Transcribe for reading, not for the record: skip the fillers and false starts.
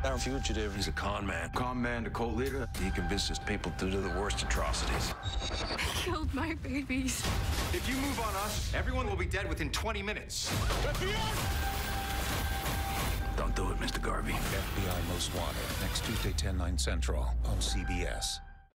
Our fugitive is a con man. Con man, the cult leader. He convinces people to do the worst atrocities. I killed my babies. If you move on us, everyone will be dead within 20 minutes. Don't do it, Mr. Garvey. FBI Most Wanted, next Tuesday, 10, 9 Central on CBS.